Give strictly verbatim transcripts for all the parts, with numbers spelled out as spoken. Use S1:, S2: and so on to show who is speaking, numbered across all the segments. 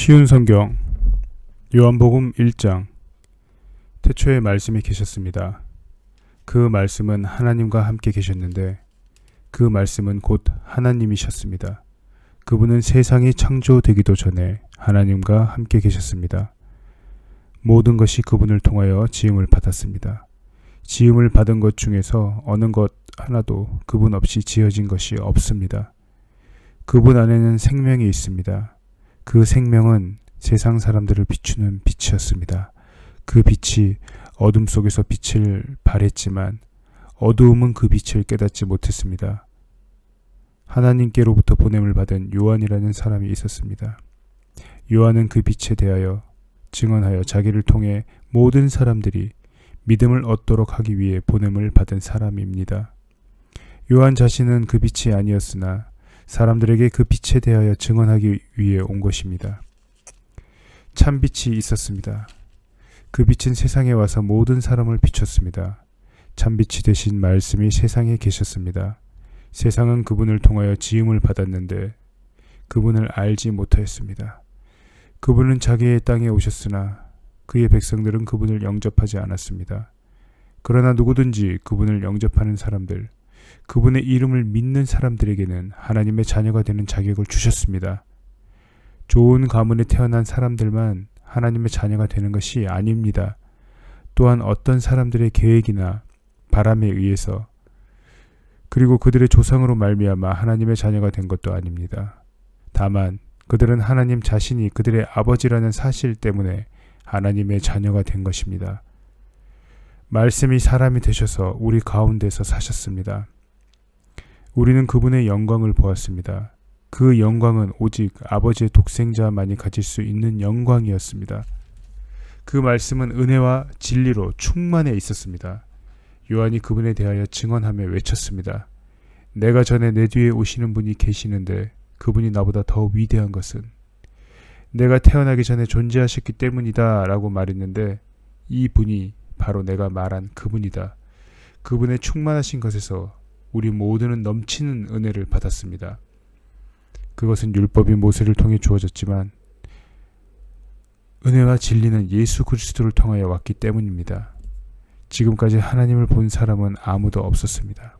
S1: 쉬운 성경 요한복음 일 장. 태초에 말씀이 계셨습니다. 그 말씀은 하나님과 함께 계셨는데 그 말씀은 곧 하나님이셨습니다. 그분은 세상이 창조되기도 전에 하나님과 함께 계셨습니다. 모든 것이 그분을 통하여 지음을 받았습니다. 지음을 받은 것 중에서 어느 것 하나도 그분 없이 지어진 것이 없습니다. 그분 안에는 생명이 있습니다. 그 생명은 세상 사람들을 비추는 빛이었습니다. 그 빛이 어둠 속에서 빛을 발했지만 어두움은 그 빛을 깨닫지 못했습니다. 하나님께로부터 보냄을 받은 요한이라는 사람이 있었습니다. 요한은 그 빛에 대하여 증언하여 자기를 통해 모든 사람들이 믿음을 얻도록 하기 위해 보냄을 받은 사람입니다. 요한 자신은 그 빛이 아니었으나 사람들에게 그 빛에 대하여 증언하기 위해 온 것입니다. 참빛이 있었습니다. 그 빛은 세상에 와서 모든 사람을 비췄습니다. 참빛이 되신 말씀이 세상에 계셨습니다. 세상은 그분을 통하여 지음을 받았는데 그분을 알지 못하였습니다. 그분은 자기의 땅에 오셨으나 그의 백성들은 그분을 영접하지 않았습니다. 그러나 누구든지 그분을 영접하는 사람들, 그분의 이름을 믿는 사람들에게는 하나님의 자녀가 되는 자격을 주셨습니다. 좋은 가문에 태어난 사람들만 하나님의 자녀가 되는 것이 아닙니다. 또한 어떤 사람들의 계획이나 바람에 의해서 그리고 그들의 조상으로 말미암아 하나님의 자녀가 된 것도 아닙니다. 다만 그들은 하나님 자신이 그들의 아버지라는 사실 때문에 하나님의 자녀가 된 것입니다. 말씀이 사람이 되셔서 우리 가운데서 사셨습니다. 우리는 그분의 영광을 보았습니다. 그 영광은 오직 아버지의 독생자만이 가질 수 있는 영광이었습니다. 그 말씀은 은혜와 진리로 충만해 있었습니다. 요한이 그분에 대하여 증언하며 외쳤습니다. 내가 전에 내 뒤에 오시는 분이 계시는데 그분이 나보다 더 위대한 것은 내가 태어나기 전에 존재하셨기 때문이다 라고 말했는데 이 분이 바로 내가 말한 그분이다. 그분의 충만하신 것에서 우리 모두는 넘치는 은혜를 받았습니다. 그것은 율법이 모세를 통해 주어졌지만 은혜와 진리는 예수 그리스도를 통하여 왔기 때문입니다. 지금까지 하나님을 본 사람은 아무도 없었습니다.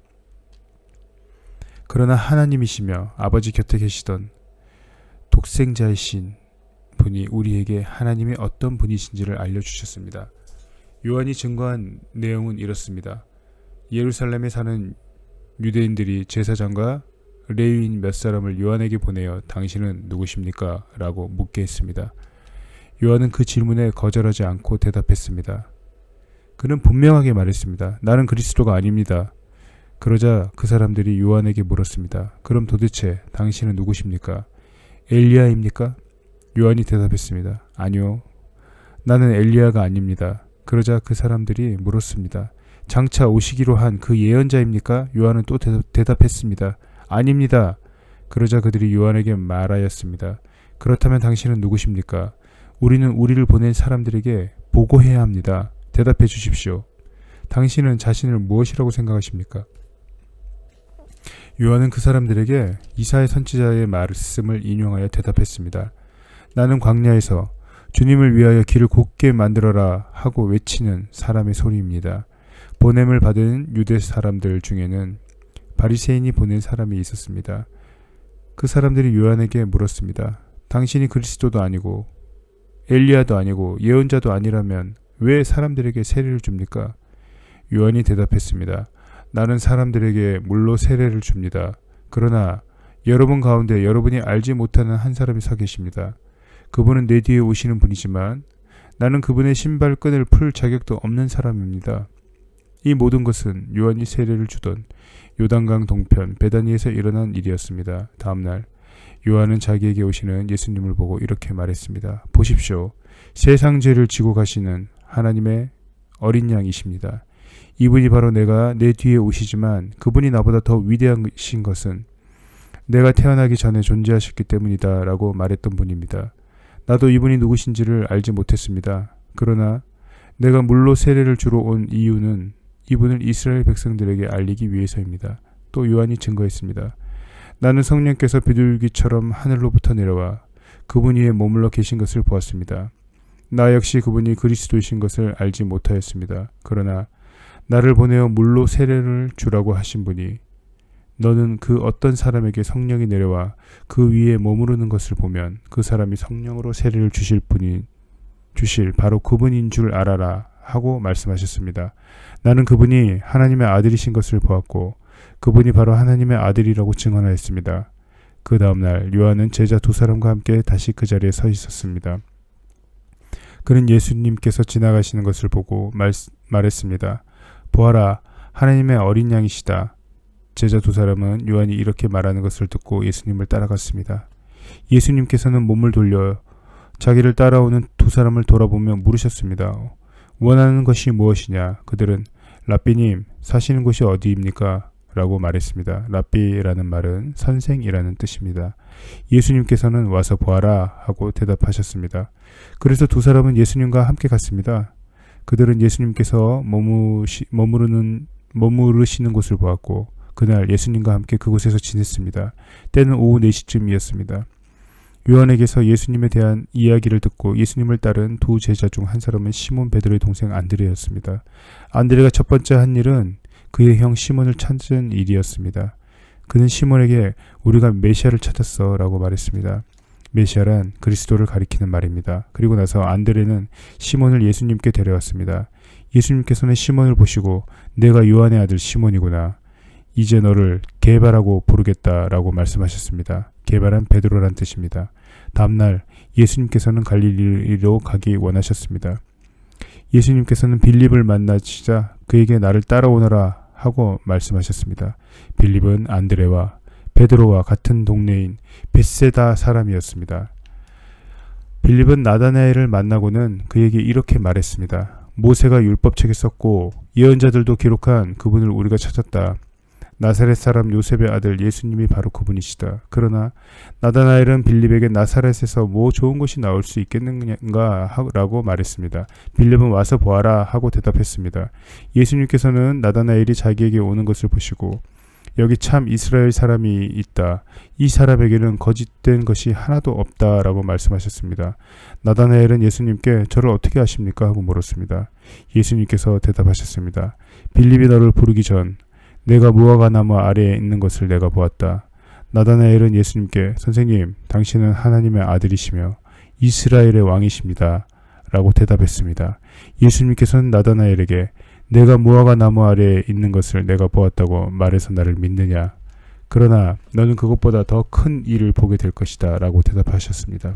S1: 그러나 하나님이시며 아버지 곁에 계시던 독생자이신 분이 우리에게 하나님이 어떤 분이신지를 알려주셨습니다. 요한이 증거한 내용은 이렇습니다. 예루살렘에 사는 유대인들이 제사장과 레위인 몇 사람을 요한에게 보내어 당신은 누구십니까? 라고 묻게 했습니다. 요한은 그 질문에 거절하지 않고 대답했습니다. 그는 분명하게 말했습니다. 나는 그리스도가 아닙니다. 그러자 그 사람들이 요한에게 물었습니다. 그럼 도대체 당신은 누구십니까? 엘리야입니까? 요한이 대답했습니다. 아니요. 나는 엘리야가 아닙니다. 그러자 그 사람들이 물었습니다. 장차 오시기로 한 그 예언자입니까? 요한은 또 대답, 대답했습니다. 아닙니다. 그러자 그들이 요한에게 말하였습니다. 그렇다면 당신은 누구십니까? 우리는 우리를 보낸 사람들에게 보고해야 합니다. 대답해 주십시오. 당신은 자신을 무엇이라고 생각하십니까? 요한은 그 사람들에게 이사야 선지자의 말씀을 인용하여 대답했습니다. 나는 광야에서 주님을 위하여 길을 곧게 만들어라 하고 외치는 사람의 소리입니다. 보냄을 받은 유대 사람들 중에는 바리새인이 보낸 사람이 있었습니다. 그 사람들이 요한에게 물었습니다. 당신이 그리스도도 아니고 엘리야도 아니고 예언자도 아니라면 왜 사람들에게 세례를 줍니까? 요한이 대답했습니다. 나는 사람들에게 물로 세례를 줍니다. 그러나 여러분 가운데 여러분이 알지 못하는 한 사람이 서 계십니다. 그분은 내 뒤에 오시는 분이지만 나는 그분의 신발끈을 풀 자격도 없는 사람입니다. 이 모든 것은 요한이 세례를 주던 요단강 동편 베다니에서 일어난 일이었습니다. 다음날 요한은 자기에게 오시는 예수님을 보고 이렇게 말했습니다. 보십시오. 세상 죄를 지고 가시는 하나님의 어린 양이십니다. 이분이 바로 내가 내 뒤에 오시지만 그분이 나보다 더 위대하신 것은 내가 태어나기 전에 존재하셨기 때문이다 라고 말했던 분입니다. 나도 이분이 누구신지를 알지 못했습니다. 그러나 내가 물로 세례를 주러 온 이유는 이분을 이스라엘 백성들에게 알리기 위해서입니다. 또 요한이 증거했습니다. 나는 성령께서 비둘기처럼 하늘로부터 내려와 그분 위에 머물러 계신 것을 보았습니다. 나 역시 그분이 그리스도이신 것을 알지 못하였습니다. 그러나 나를 보내어 물로 세례를 주라고 하신 분이 너는 그 어떤 사람에게 성령이 내려와 그 위에 머무르는 것을 보면 그 사람이 성령으로 세례를 주실 분이 주실 바로 그분인 줄 알아라 하고 말씀하셨습니다. 나는 그분이 하나님의 아들이신 것을 보았고 그분이 바로 하나님의 아들이라고 증언하였습니다. 그 다음날 요한은 제자 두 사람과 함께 다시 그 자리에 서 있었습니다. 그는 예수님께서 지나가시는 것을 보고 말, 말했습니다. 보아라, 하나님의 어린 양이시다. 제자 두 사람은 요한이 이렇게 말하는 것을 듣고 예수님을 따라갔습니다. 예수님께서는 몸을 돌려 자기를 따라오는 두 사람을 돌아보며 물으셨습니다. 원하는 것이 무엇이냐? 그들은 랍비님, 사시는 곳이 어디입니까? 라고 말했습니다. 랍비라는 말은 선생이라는 뜻입니다. 예수님께서는 와서 보아라 하고 대답하셨습니다. 그래서 두 사람은 예수님과 함께 갔습니다. 그들은 예수님께서 머무시, 머무르는, 머무르시는 곳을 보았고 그날 예수님과 함께 그곳에서 지냈습니다. 때는 오후 네 시쯤이었습니다. 요한에게서 예수님에 대한 이야기를 듣고 예수님을 따른 두 제자 중 한 사람은 시몬 베드로의 동생 안드레였습니다. 안드레가 첫 번째 한 일은 그의 형 시몬을 찾은 일이었습니다. 그는 시몬에게 우리가 메시아를 찾았어 라고 말했습니다. 메시아란 그리스도를 가리키는 말입니다. 그리고 나서 안드레는 시몬을 예수님께 데려왔습니다. 예수님께서는 시몬을 보시고 내가 요한의 아들 시몬이구나. 이제 너를 게바라고 부르겠다라고 말씀하셨습니다. 게바란 베드로란 뜻입니다. 다음날 예수님께서는 갈릴리로 가기 원하셨습니다. 예수님께서는 빌립을 만나시자 그에게 나를 따라오너라 하고 말씀하셨습니다. 빌립은 안드레와 베드로와 같은 동네인 벳세다 사람이었습니다. 빌립은 나다나엘을 만나고는 그에게 이렇게 말했습니다. 모세가 율법책에 썼고 예언자들도 기록한 그분을 우리가 찾았다. 나사렛 사람 요셉의 아들 예수님이 바로 그분이시다. 그러나 나다나엘은 빌립에게 나사렛에서 뭐 좋은 것이 나올 수 있겠는가 라고 말했습니다. 빌립은 와서 보아라 하고 대답했습니다. 예수님께서는 나다나엘이 자기에게 오는 것을 보시고 여기 참 이스라엘 사람이 있다. 이 사람에게는 거짓된 것이 하나도 없다 라고 말씀하셨습니다. 나다나엘은 예수님께 저를 어떻게 아십니까? 하고 물었습니다. 예수님께서 대답하셨습니다. 빌립이 너를 부르기 전 내가 무화과 나무 아래에 있는 것을 내가 보았다. 나다나엘은 예수님께 선생님, 당신은 하나님의 아들이시며 이스라엘의 왕이십니다. 라고 대답했습니다. 예수님께서는 나다나엘에게 내가 무화과 나무 아래에 있는 것을 내가 보았다고 말해서 나를 믿느냐? 그러나 너는 그것보다 더 큰 일을 보게 될 것이다. 라고 대답하셨습니다.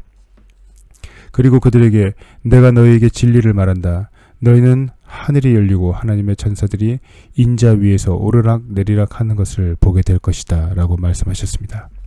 S1: 그리고 그들에게 내가 너희에게 진리를 말한다. 너희는 하늘이 열리고 하나님의 천사들이 인자 위에서 오르락 내리락 하는 것을 보게 될 것이다 라고 말씀하셨습니다.